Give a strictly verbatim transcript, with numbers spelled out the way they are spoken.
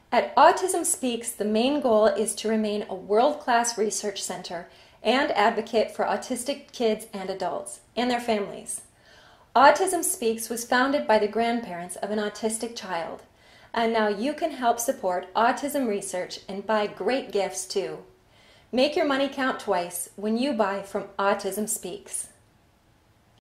At Autism Speaks, the main goal is to remain a world-class research center and advocate for autistic kids and adults, and their families. Autism Speaks was founded by the grandparents of an autistic child, and now you can help support autism research and buy great gifts too. Make your money count twice when you buy from Autism Speaks.